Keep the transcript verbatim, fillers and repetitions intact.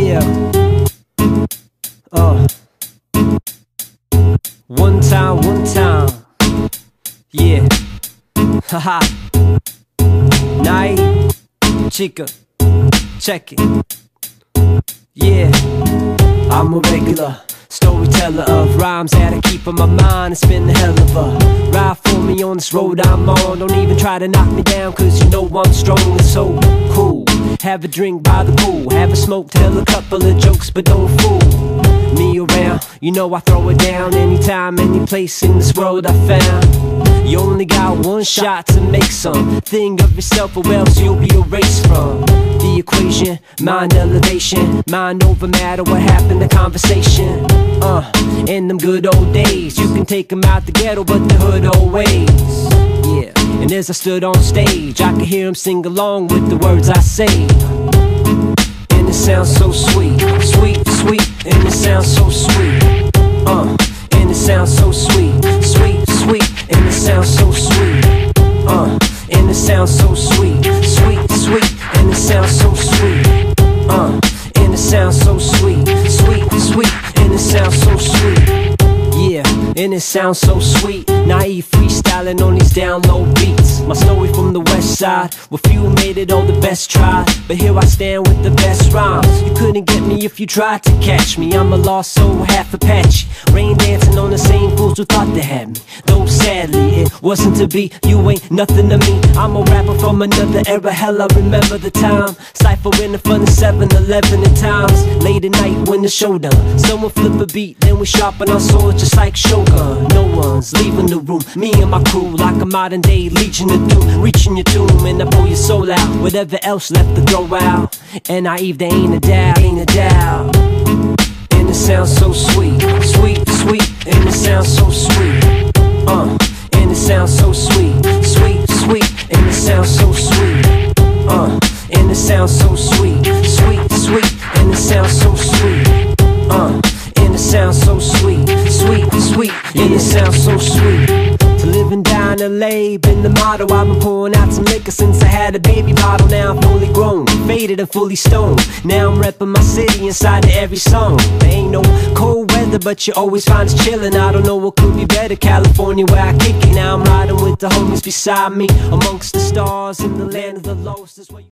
Yeah. Uh. One time, one time. Yeah. Haha. Night. Chica. Check it. Yeah. I'm a regular storyteller of rhymes that I keep on my mind. It's been a hell of a ride for me on this road I'm on. Don't even try to knock me down, cause you know I'm strong and so cool. Have a drink by the pool, have a smoke, tell a couple of jokes, but don't fool me around. You know I throw it down anytime, any place in this world I found. You only got one shot to make something of yourself, or else you'll be erased from the equation. Mind elevation, mind over matter, what happened to conversation? Uh, in them good old days, you can take them out the ghetto, but the hood always. Yeah, and as I stood on stage, I could hear him sing along with the words I say. And it sounds so sweet, sweet, sweet, and it sounds so sweet. Uh, and it sounds so sweet, sweet, sweet, and it sounds so sweet. Uh, and it sounds so sweet, sweet, sweet, and it sounds so sweet. Uh, and it sounds so sweet, sweet, sweet, and it sounds so sweet. Yeah, and it sounds so sweet. Naive freestyling on these down low beats. My story from the west side, where few made it, all the best tried. But here I stand with the best rhymes. You couldn't get me if you tried to catch me. I'm a lost soul, half Apache, rain dancing on the same fools who thought they had me. Though sadly it wasn't to be, you ain't nothing to me. I'm a rapper from another era, hell I remember the time. Cypher in the front of seven eleven at times. Late at night when the show done, someone flip a beat, then we sharpen our swords just like Shogun. No one's leaving the room, me and my crew, like a modern day Legion of Doom. Reaching your tomb and I pull your soul out, whatever else left to throw out. And naive, there ain't a doubt, ain't a doubt. And it sounds so sweet, sweet, sweet, and it sounds so sweet. Uh, and it sounds so sweet, sweet, sweet, and it sounds so sweet. Uh, and it sounds so sweet, sweet, sweet, and it sounds so sweet. Uh, and it sounds so sweet, sweet, sweet, and it sounds so sweet. To live and die in L A, been the motto. I've been pouring out some liquor since I had a baby bottle. Now I'm fully grown, faded and fully stoned. Now I'm repping my city inside of every song. There ain't no cold weather, but you always find us chillin'. I don't know what could be better, California where I kick it. Now I'm riding with the homies beside me, amongst the stars in the land of the lost. That's where you